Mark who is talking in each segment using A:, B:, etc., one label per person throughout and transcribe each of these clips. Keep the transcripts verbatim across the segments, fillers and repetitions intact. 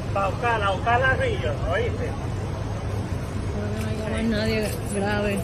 A: Para buscar, a buscar ladrillos, ¿oíste?
B: Creo que no haya más nadie grave.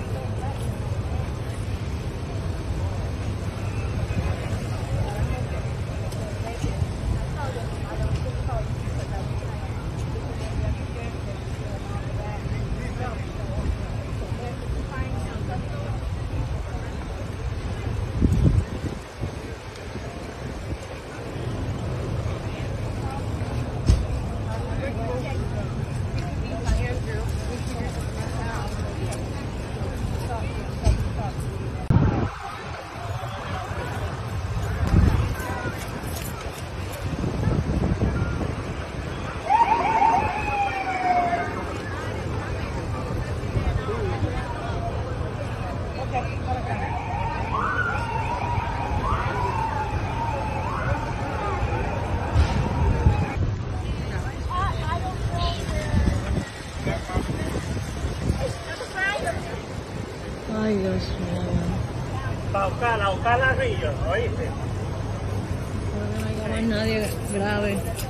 B: Ay, Dios mío.
A: Para buscar, a buscar ladrillos, ¿oíste?
B: Creo que no haya más nadie grave.